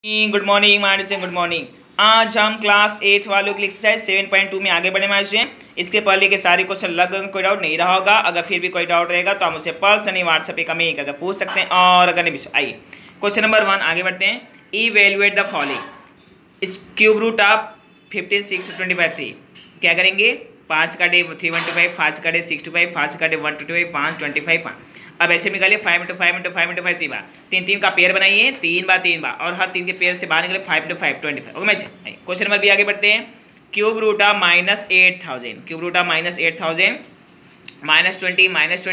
Good morning mind से good morning. आज हम क्लास 8 वालों की एक्सरसाइज 7.2 में आगे बढ़े माइंड से। इसके पहले के सारे क्वेश्चन लगभग कोई डाउट नहीं रहा होगा। अगर फिर भी कोई डाउट रहेगा तो हम उसे पर्सनली व्हाट्सएप पे कमेंट करके पूछ सकते हैं। और अगर नहीं आइए क्वेश्चन नंबर 1 आगे बढ़ते हैं। इवेल्युएट द फॉलोइंग इस क्यूब रूट ऑफ 15 6 to 25 3। क्या करेंगे? 5 का डे 3 1 to 5, 5 का डे 6 to 5, 5 का डे 1 to 5, 5 25 5। अब ऐसे निकालिए 5 × 5 × 5 × 5 3 बार, 3 का पेयर बनाइए 3 बार 3 बार और हर 3 के पेयर से बाहर निकले 5 × 5 25। ओके मैसे क्वेश्चन नंबर भी आगे बढ़ते हैं। Cube root of -8000, cube root of -8000 -20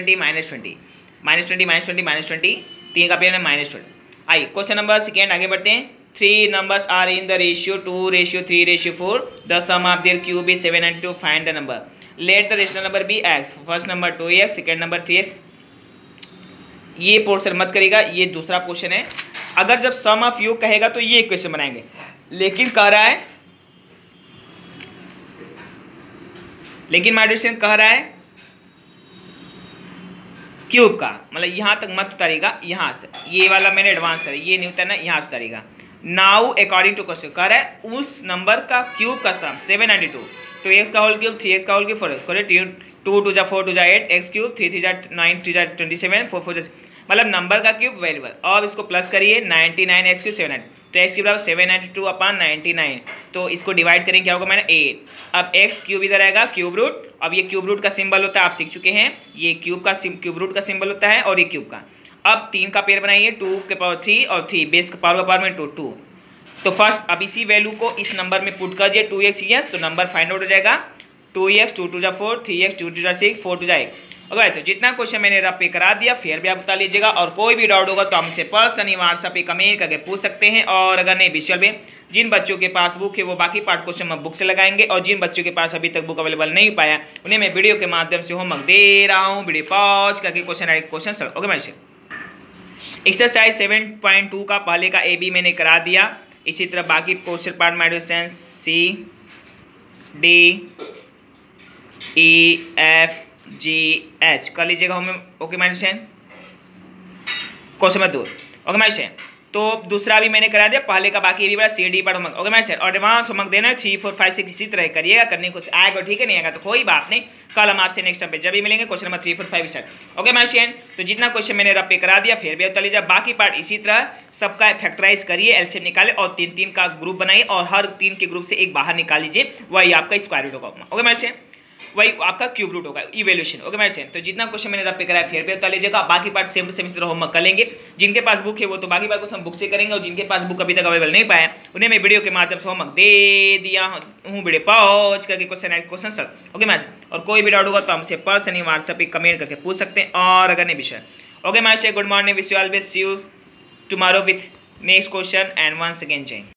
-20 3 का पेयर है -20। आइए क्वेश्चन नंबर सेकेंड आगे बढ़ते हैं। 3 numbers are in the ratio 2:3:4. The sum of their cube is 792. Find the number. Let the rational number be x. First number 2x, second number 3x. ये portion मत करेगा, ये दूसरा क्वेश्चन है। अगर जब सम ऑफ यू कहेगा तो ये क्वेश्चन बनाएंगे, लेकिन कह रहा है कह रहा है क्यूब का, मतलब यहां तक मत उतारेगा। यहां से ये वाला मैंने एडवांस कर, ये नहीं उतारना, यहां से उतारेगा। नाउ अकॉर्डिंग टू क्वेश्चन कह रहा है उस नंबर का क्यूब का सम 792, 2x का होल क्यूब 3x का whole cube 4x, 2 2 4 2 8 x cube 3 3 9 3 27 4 4 मतलब नंबर का क्यूब वेरिएबल। अब इसको प्लस करिए 99 x क्यूब 700, तो x की बराबर 792/99, तो इसको डिवाइड करेंगे क्या होगा मैंने 8। अब x क्यूब इधर आएगा क्यूब रूट। अब ये क्यूब रूट का सिंबल होता है, आप सीख चुके हैं, ये क्यूब रूट का सिंबल होता है और ये क्यूब का। अब 3 का पेयर बनाइए 2 के पावर 3 और 3 बेस के पावर में 2। तो फर्स्ट अब इसी वैल्यू को इस नंबर में पुट कर दिए 2x yes, तो नंबर फाइंड आउट हो जाएगा 2x 2 2 4 3x 2 2 6 4 2 8। ओके, तो जितना क्वेश्चन मैंने रफ पे करा दिया, फिर भी आप बता लीजिएगा। और कोई भी डाउट होगा तो हमसे पर्सनली व्हाट्सएप पे कमेंट करके पूछ सकते हैं। और अगर नहीं विजुअल में, जिन बच्चों के पास बुक है वो बाकी पार्ट क्वेश्चन हम बुक से लगाएंगे, और जिन बच्चों के पास अभी तक बुक अवेलेबल नहीं पाया उन्हें मैं वीडियो के माध्यम से होमवर्क दे रहा हूँ। वीडियो पॉज करके क्वेश्चन ओके मैसे एक्सरसाइज 7.2 का पहले का ए बी मैंने करा दिया। इसी तरह बाकी क्वेश्चन पार्ट माइडोसेंस C D E F G H कर लीजिएगा होम। ओके माइडोसेन क्वेश्चन नंबर 2। ओके माइडोसेन तो दूसरा भी मैंने करा दिया, पहले का बाकी भी बड़ा C D part homework. Okay माइडोसेन और एडवांस होमवर्क देना है 3 4 5 6 इसी तरह करिएगा। करने को आएगा ठीक है, नहीं आएगा तो कोई बात नहीं, कल हम आपसे नेक्स्ट टाइम पे जब भी मिलेंगे क्वेश्चन नंबर 3 4 5 स्टार्ट। ओके माइडोसेन तो जितना क्वेश्चन मैंने रफ पे करा दिया फिर भी उतार लीजिए। बाकी पार्ट इसी तरह सबका फैक्टराइज करिए, एलसीएम निकाले और 3 3 का ग्रुप बनाइए और हर 3 के ग्रुप से एक बाहर निकाल लीजिए, वही आपका स्क्वायर रूट होगा। ओके माइडोसेन वही आपका क्यूब रूट होगा इवैल्यूएशन। ओके माइडोसेन तो जितना क्वेश्चन मैंने रफ पे कराया फिर भी उतार लीजिएगा। बाकी पार्ट सेम टू सेम तरह होमवर्क कर लेंगे। जिनके पास बुक है वो तो बाकी पार्ट को हम बुक से करेंगे, और जिनके पास बुक अभी तक अवेलेबल नहीं पाया उन्हें मैं वीडियो के माध्यम से होमवर्क दे दिया हूँ। वीडियो पॉज करके क्वेश्चन सर। ओके माइडोसेन और कोई भी डाउट होगा तो हमसे पर्सनली व्हाट्सएप पे कमेंट करके पूछ सकते हैं। और अगर नहीं विषय ओके माइडोसेन good morning, wish you always see you tomorrow with next question and once again जय।